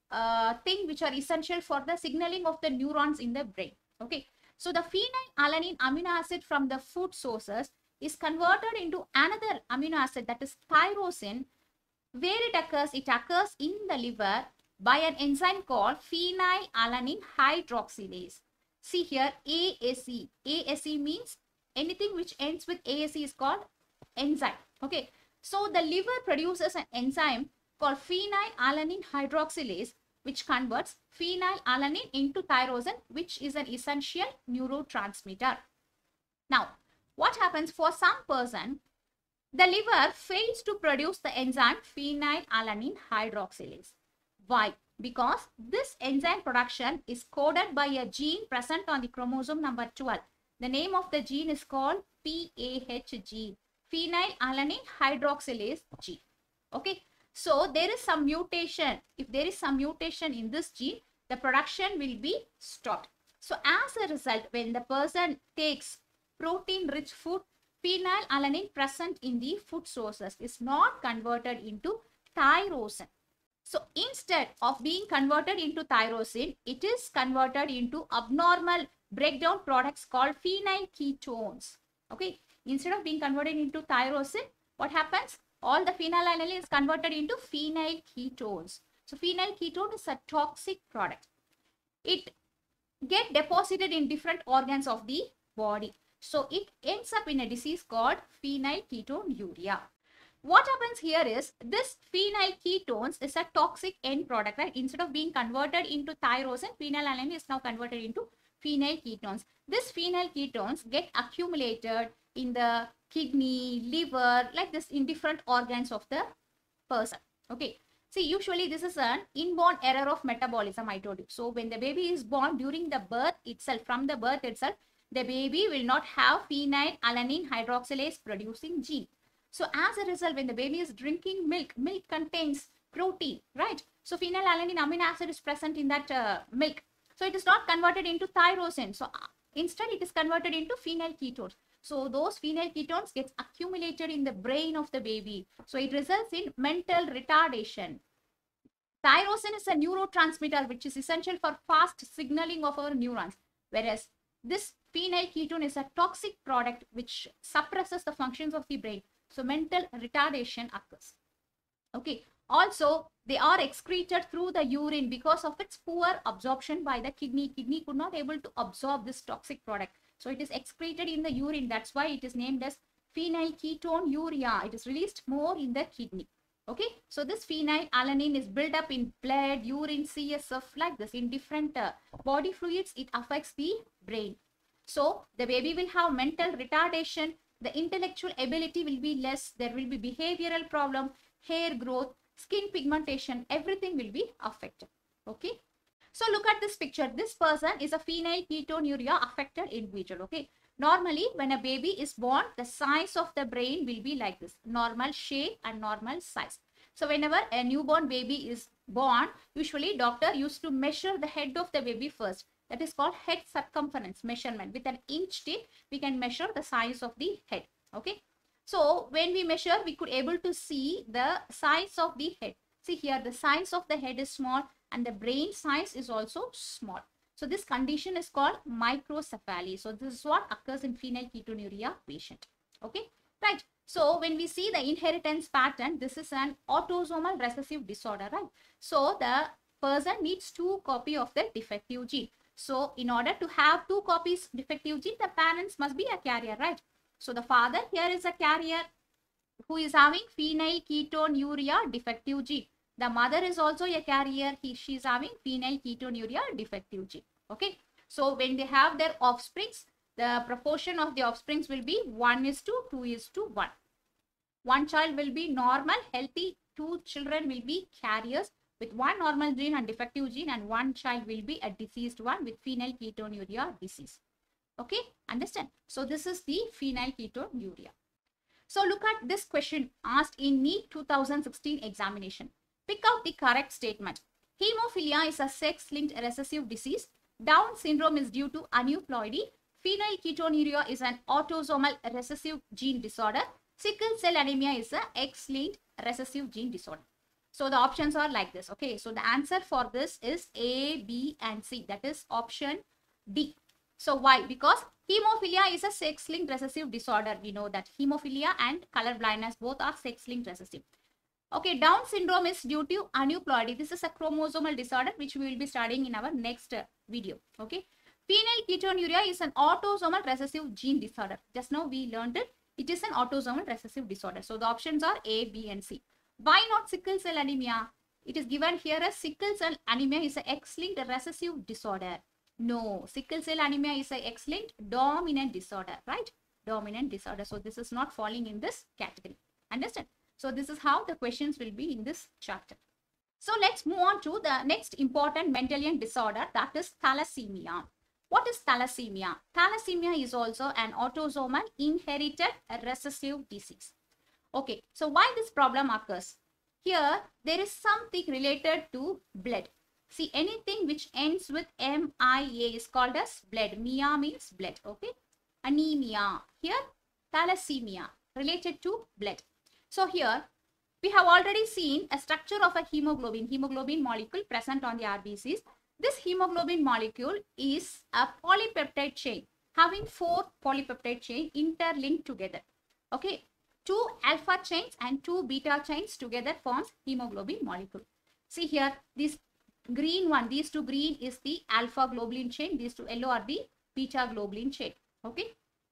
thing which are essential for the signaling of the neurons in the brain. Okay. So the phenylalanine amino acid from the food sources is converted into another amino acid, that is tyrosine. Where it occurs? It occurs in the liver by an enzyme called phenylalanine hydroxylase. See here, ASE. ASE means anything which ends with ASE is called enzyme. Okay. So the liver produces an enzyme called phenylalanine hydroxylase, which converts phenylalanine into tyrosine, which is an essential neurotransmitter. Now, what happens for some person, The liver fails to produce the enzyme phenylalanine hydroxylase. Why? Because this enzyme production is coded by a gene present on the chromosome number 12. The name of the gene is called PAH gene, phenylalanine hydroxylase gene. Okay. So there is some mutation. If there is some mutation in this gene, the production will be stopped. So as a result, when the person takes protein-rich food, phenylalanine present in the food sources is not converted into tyrosine. So instead of being converted into tyrosine, it is converted into abnormal breakdown products called phenylketones. Okay. Instead of being converted into tyrosine, what happens? All the phenylalanine is converted into phenylketones. So phenylketone is a toxic product. It get deposited in different organs of the body. So it ends up in a disease called phenylketonuria. What happens here is this phenylketones is a toxic end product, right? Instead of being converted into tyrosine, phenylalanine is now converted into phenylketones. This phenylketones get accumulated in the kidney, liver, like this in different organs of the person. Okay. See, usually this is an inborn error of metabolism, I told you. So when the baby is born, during the birth itself, from the birth itself, the baby will not have phenylalanine hydroxylase producing gene. So as a result, when the baby is drinking milk, milk contains protein, right? So phenylalanine amino acid is present in that milk. So it is not converted into tyrosine. So instead it is converted into phenylketones. So those phenylketones gets accumulated in the brain of the baby. So it results in mental retardation. Tyrosine is a neurotransmitter which is essential for fast signaling of our neurons. Whereas this phenylketone is a toxic product which suppresses the functions of the brain. So mental retardation occurs. Okay. Also, they are excreted through the urine because of its poor absorption by the kidney. Kidney could not able to absorb this toxic product. So it is excreted in the urine. That's why it is named as phenylketonuria. It is released more in the kidney. Okay. So this phenylalanine is built up in blood, urine, CSF, like this in different body fluids. It affects the brain. So the baby will have mental retardation. The intellectual ability will be less. There will be behavioral problem, hair growth, skin pigmentation, everything will be affected. Okay. So look at this picture. This person is a phenylketonuria affected individual. Okay. Normally, when a baby is born, the size of the brain will be like this, normal shape and normal size. So whenever a newborn baby is born, usually doctor used to measure the head of the baby first. That is called head circumference measurement. With an inch tape, we can measure the size of the head. Okay. So when we measure, we could able to see the size of the head. See here, the size of the head is small and the brain size is also small. So this condition is called microcephaly. So this is what occurs in phenylketonuria patient. Okay, right. So when we see the inheritance pattern, this is an autosomal recessive disorder, right? So the person needs 2 copies of the defective gene. So in order to have 2 copies defective gene, the parents must be a carrier, right? So the father here is a carrier who is having phenylketonuria defective gene. The mother is also a carrier. She is having phenylketonuria defective gene. Okay. So when they have their offsprings, the proportion of the offsprings will be 1:2:1. One child will be normal, healthy. 2 children will be carriers with 1 normal gene and defective gene, and 1 child will be a diseased one with phenylketonuria disease. Okay, understand? So this is the phenylketonuria. So look at this question asked in NEET 2016 examination. Pick out the correct statement. Hemophilia is a sex-linked recessive disease. Down syndrome is due to aneuploidy. Phenylketonuria is an autosomal recessive gene disorder. Sickle cell anemia is a X-linked recessive gene disorder. So the options are like this. Okay, so the answer for this is A, B and C. That is option D. So why? Because hemophilia is a sex-linked recessive disorder. We know that hemophilia and color blindness both are sex-linked recessive. Okay, Down syndrome is due to aneuploidy. This is a chromosomal disorder which we will be studying in our next video. Okay, phenylketonuria is an autosomal recessive gene disorder. Just now we learned it. It is an autosomal recessive disorder. So the options are A, B and C. Why not sickle cell anemia? It is given here as sickle cell anemia is a X-linked recessive disorder. No, sickle cell anemia is a X-linked dominant disorder, right? dominant disorder. So this is not falling in this category. Understand? So this is how the questions will be in this chapter. So let's move on to the next important Mendelian disorder, that is thalassemia. What is thalassemia? Thalassemia is also an autosomal inherited recessive disease. Okay, so why this problem occurs? Here, there is something related to blood. See, anything which ends with MIA is called as blood. Mia means blood, okay? Anemia. Here, thalassemia, related to blood. So here, we have already seen a structure of a hemoglobin molecule present on the RBCs. This hemoglobin molecule is a polypeptide chain, having 4 polypeptide chains interlinked together, okay? 2 alpha chains and 2 beta chains together forms hemoglobin molecule. See here, this green one, these 2 green is the alpha globulin chain, these 2 yellow are the beta globulin chain, okay?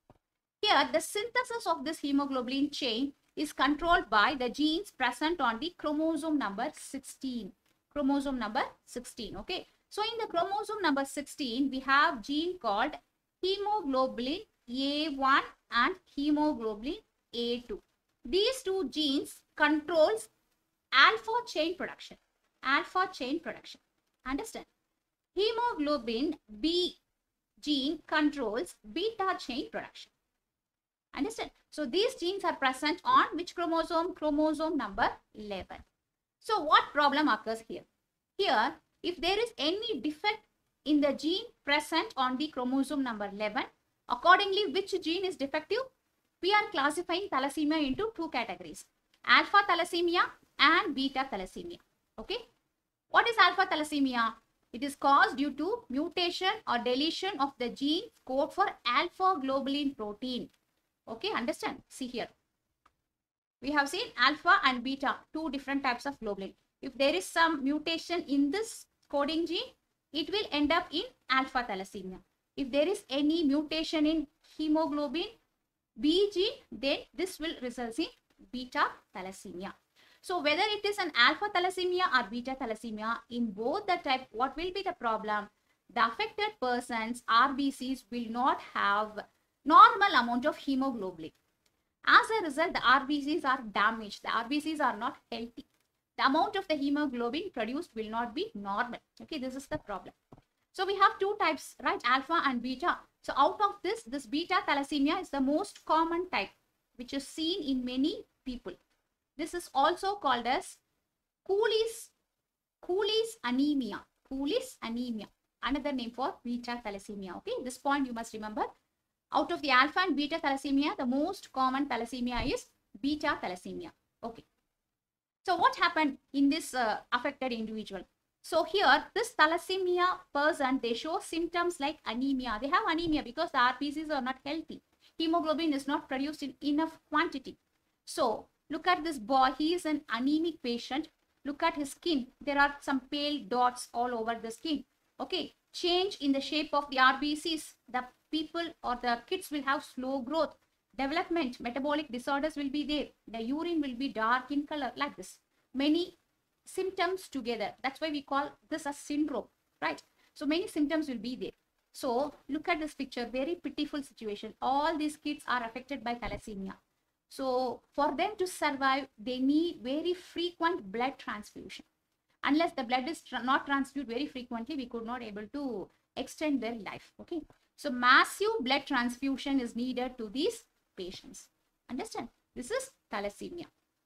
Here, the synthesis of this hemoglobin chain is controlled by the genes present on the chromosome number 16. Chromosome number 16, okay? So, in the chromosome number 16, we have gene called hemoglobin A1 and hemoglobin A2. These 2 genes controls alpha chain production. Alpha chain production. Understand? Hemoglobin B gene controls beta chain production. Understand? So these genes are present on which chromosome? Chromosome number 11. So what problem occurs here? Here, if there is any defect in the gene present on the chromosome number 11, accordingly which gene is defective? We are classifying thalassemia into 2 categories. Alpha thalassemia and beta thalassemia. Okay. What is alpha thalassemia? It is caused due to mutation or deletion of the gene code for alpha globulin protein. Okay, understand? See here. We have seen alpha and beta, 2 different types of globulin. If there is some mutation in this coding gene, it will end up in alpha thalassemia. If there is any mutation in hemoglobin B gene, then this will result in beta thalassemia. So whether it is an alpha thalassemia or beta thalassemia, in both the type, what will be the problem? The affected person's RBCs will not have normal amount of hemoglobin. As a result, the RBCs are damaged. The RBCs are not healthy. The amount of the hemoglobin produced will not be normal. Okay, this is the problem. So we have 2 types, right? Alpha and beta. So out of this beta thalassemia is the most common type, which is seen in many people. This is also called as Cooley's anemia. Cooley's anemia. Another name for beta thalassemia. Okay, this point you must remember. Out of the alpha and beta thalassemia, the most common thalassemia is beta thalassemia. Okay. So what happened in this affected individual? So here, this thalassemia person, they show symptoms like anemia. They have anemia because the RBCs are not healthy. Hemoglobin is not produced in enough quantity. So look at this boy. He is an anemic patient. Look at his skin. There are some pale dots all over the skin. Okay. Change in the shape of the RBCs. The people or the kids will have slow growth. Development, metabolic disorders will be there. The urine will be dark in color like this. Many symptoms together. That's why we call this a syndrome, right? So many symptoms will be there. So look at this picture. Very pitiful situation. All these kids are affected by thalassemia. So for them to survive, they need very frequent blood transfusion. Unless the blood is not transfused very frequently, we could not able to extend their life. Okay. So massive blood transfusion is needed to these patients. Understand? This is thalassemia.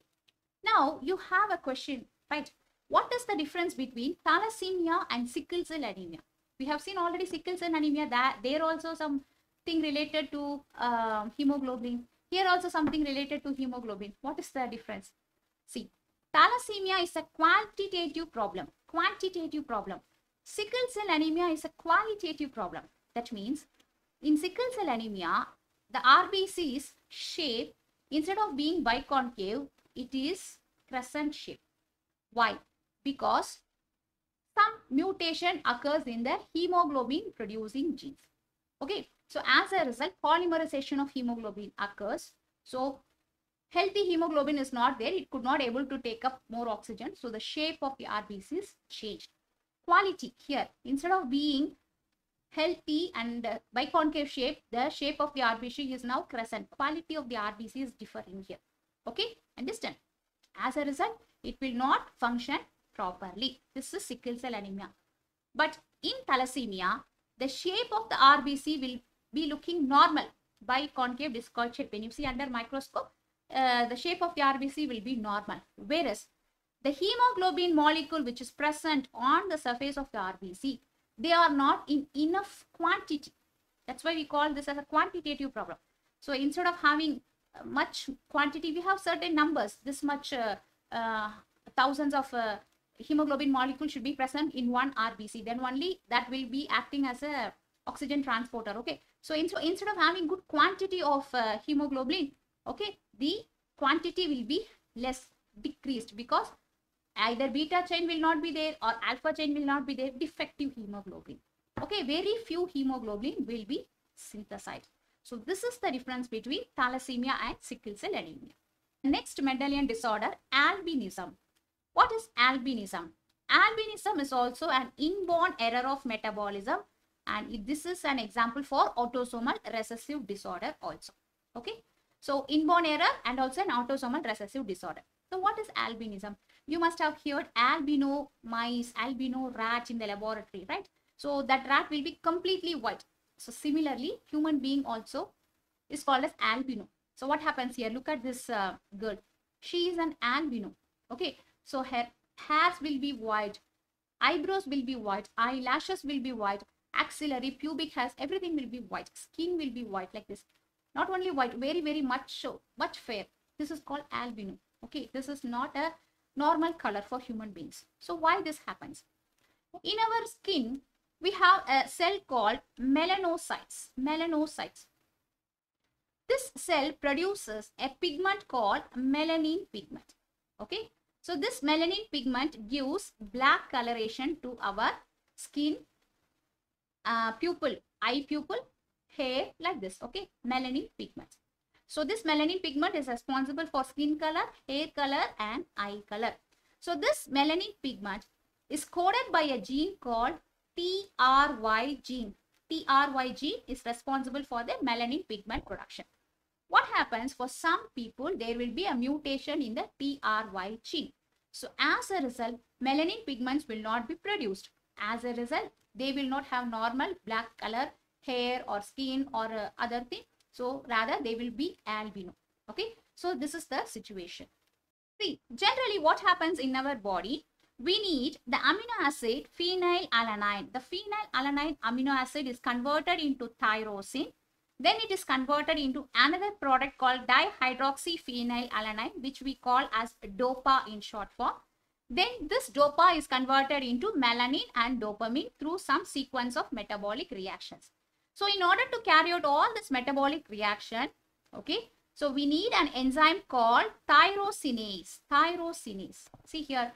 Now you have a question, right? What is the difference between thalassemia and sickle cell anemia? We have seen already sickle cell anemia, that there also something related to hemoglobin. Here also something related to hemoglobin. What is the difference? See, thalassemia is a quantitative problem. Quantitative problem. Sickle cell anemia is a qualitative problem. That means in sickle cell anemia, the RBC's shape, instead of being biconcave, it is crescent shape. Why? Because some mutation occurs in the hemoglobin producing genes. Okay. So as a result, polymerization of hemoglobin occurs. So healthy hemoglobin is not there. It could not able to take up more oxygen. So the shape of the RBCs changed. Quality here, instead of being healthy and biconcave shape, the shape of the RBC is now crescent. Quality of the RBC is differing here. Okay, understand? As a result, it will not function properly. This is sickle cell anemia. But in thalassemia, the shape of the RBC will be looking normal by concave discoid shape. When you see under microscope, the shape of the RBC will be normal. Whereas the hemoglobin molecule which is present on the surface of the RBC, they are not in enough quantity. That's why we call this as a quantitative problem. So instead of having much quantity, we have certain numbers. This much thousands of hemoglobin molecule should be present in one RBC. Then only that will be acting as a oxygen transporter. Okay. So instead of having good quantity of hemoglobin, okay, the quantity will be less, decreased, because either beta chain will not be there or alpha chain will not be there, defective hemoglobin. Okay, very few hemoglobin will be synthesized. So this is the difference between thalassemia and sickle cell anemia. Next Mendelian disorder, albinism. What is albinism? Albinism is also an inborn error of metabolism, and this is an example for autosomal recessive disorder also. Okay, so inborn error and also an autosomal recessive disorder. So what is albinism? You must have heard albino mice, albino rat in the laboratory, right? So that rat will be completely white. So similarly, human being also is called as albino. So what happens here? Look at this girl. She is an albino. Okay. So her hairs will be white, eyebrows will be white, eyelashes will be white, axillary, pubic hairs, everything will be white. Skin will be white like this. Not only white, very, very much fair. This is called albino. Okay. This is not a normal color for human beings. So why this happens? In our skin, we have a cell called melanocytes. Melanocytes. This cell produces a pigment called melanin pigment. Okay. So this melanin pigment gives black coloration to our skin, pupil, eye pupil, hair, like this. Okay. Melanin pigment. So this melanin pigment is responsible for skin color, hair color, and eye color. So this melanin pigment is coded by a gene called TRY gene. TRY gene is responsible for the melanin pigment production. What happens for some people, there will be a mutation in the TRY gene. So as a result, melanin pigments will not be produced. As a result, they will not have normal black color, hair or skin or other thing. So rather they will be albino. Okay. So this is the situation. See, generally what happens in our body, we need the amino acid phenylalanine. The phenylalanine amino acid is converted into tyrosine. Then it is converted into another product called dihydroxyphenylalanine, which we call as DOPA in short form. Then this DOPA is converted into melanin and dopamine through some sequence of metabolic reactions. So in order to carry out all this metabolic reaction, okay, so we need an enzyme called tyrosinase. Tyrosinase. See here,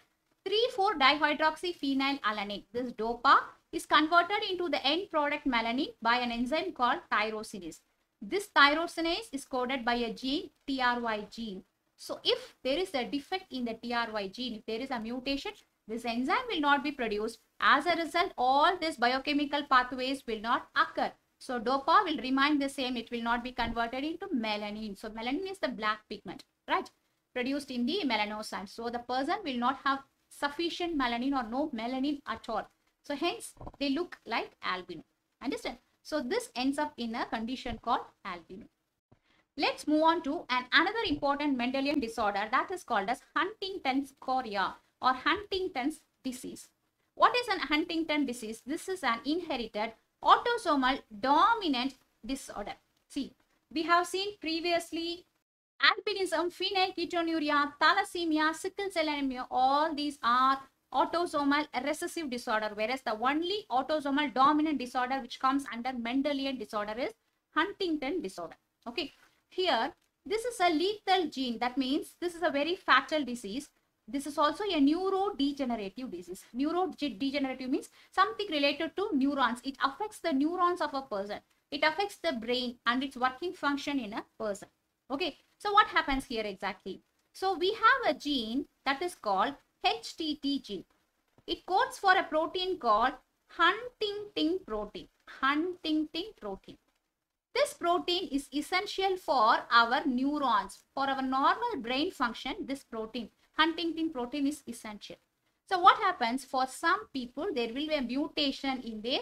3,4-dihydroxyphenylalanine. This DOPA is converted into the end product melanin by an enzyme called tyrosinase. This tyrosinase is coded by a gene, TRY gene. So if there is a defect in the TRY gene, if there is a mutation, this enzyme will not be produced. As a result, all these biochemical pathways will not occur. So DOPA will remain the same. It will not be converted into melanin. So melanin is the black pigment, right? Produced in the melanocytes. So the person will not have sufficient melanin or no melanin at all. So hence they look like albino. Understand? So this ends up in a condition called albino. Let's move on to another important Mendelian disorder that is called as Huntington's chorea or Huntington's disease. What is an Huntington disease? This is an inherited autosomal dominant disorder. See, we have seen previously albinism, phenylketonuria, thalassemia, sickle cell anemia, all these are autosomal recessive disorder, whereas the only autosomal dominant disorder which comes under Mendelian disorder is Huntington disorder. Okay, here this is a lethal gene. That means this is a very fatal disease. This is also a neurodegenerative disease. Neurodegenerative means something related to neurons. It affects the neurons of a person. It affects the brain and its working function in a person. Okay, so what happens here exactly? So we have a gene that is called HTT gene. It codes for a protein called Huntingtin protein. Huntingtin protein. This protein is essential for our neurons. For our normal brain function, this protein, Huntingtin protein, is essential. So what happens for some people, there will be a mutation in their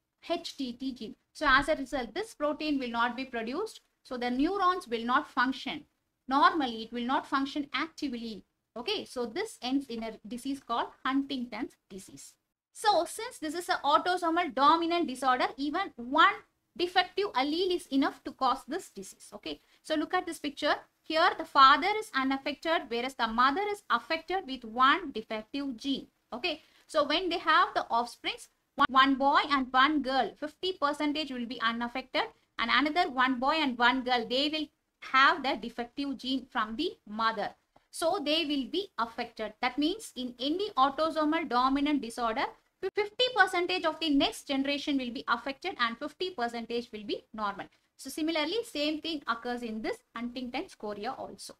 HTT gene. So as a result, this protein will not be produced. So the neurons will not function. Normally, it will not function actively. Okay, so this ends in a disease called Huntington's disease. So since this is an autosomal dominant disorder, even one defective allele is enough to cause this disease. Okay, so look at this picture. Here the father is unaffected, whereas the mother is affected with one defective gene. Okay, so when they have the offsprings, one boy and one girl, 50% will be unaffected, and another one boy and one girl, they will have the defective gene from the mother. So they will be affected. That means in any autosomal dominant disorder, 50% of the next generation will be affected and 50% will be normal. So similarly, same thing occurs in this Huntington's chorea also.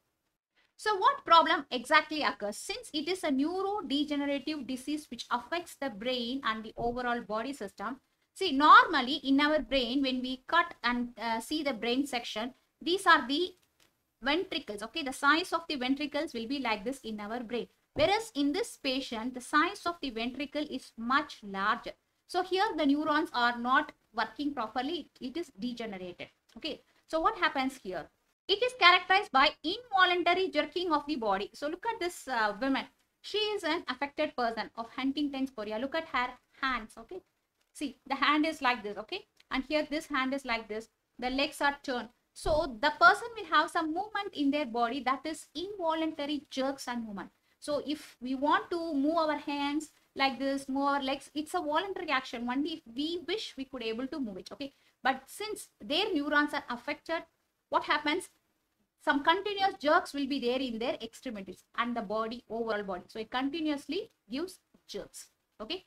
So what problem exactly occurs? Since it is a neurodegenerative disease which affects the brain and the overall body system. See, normally in our brain, when we cut and see the brain section, these are the ventricles. Okay, the size of the ventricles will be like this in our brain. Whereas in this patient, the size of the ventricle is much larger. So here the neurons are not working properly. It is degenerated. Okay. So what happens here? It is characterized by involuntary jerking of the body. So look at this woman. She is an affected person of Huntington's chorea. Look at her hands. Okay. See, the hand is like this. Okay. And here this hand is like this. The legs are turned. So the person will have some movement in their body, that is involuntary jerks and movement. So if we want to move our hands like this, move our legs, it's a voluntary action. Only if we wish, we could able to move it. Okay. But since their neurons are affected, what happens? Some continuous jerks will be there in their extremities and the body, overall body. So it continuously gives jerks. Okay.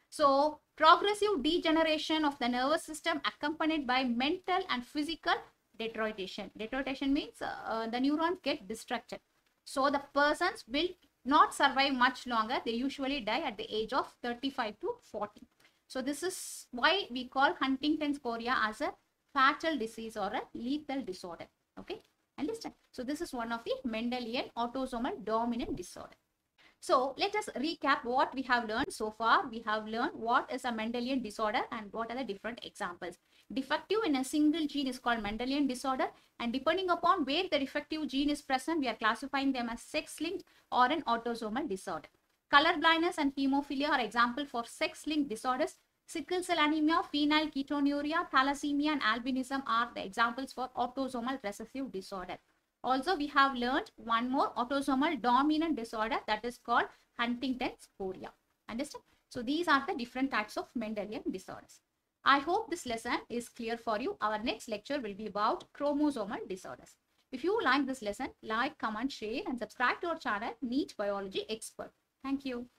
So progressive degeneration of the nervous system accompanied by mental and physical deterioration. Deterioration means the neurons get distracted. So the persons will not survive much longer. They usually die at the age of 35 to 40. So this is why we call Huntington's chorea as a fatal disease or a lethal disorder. Okay, understand? So this is one of the Mendelian autosomal dominant disorder. So let us recap what we have learned so far. We have learned what is a Mendelian disorder and what are the different examples. Defective in a single gene is called Mendelian disorder, and depending upon where the defective gene is present, we are classifying them as sex-linked or an autosomal disorder. Color blindness and hemophilia are examples for sex-linked disorders. Sickle cell anemia, phenylketonuria, thalassemia and albinism are the examples for autosomal recessive disorder. Also, we have learned one more autosomal dominant disorder, that is called Huntington's chorea. Understand? So these are the different types of Mendelian disorders. I hope this lesson is clear for you. Our next lecture will be about chromosomal disorders. If you like this lesson, like, comment, share and subscribe to our channel, NEET Biology Expert. Thank you.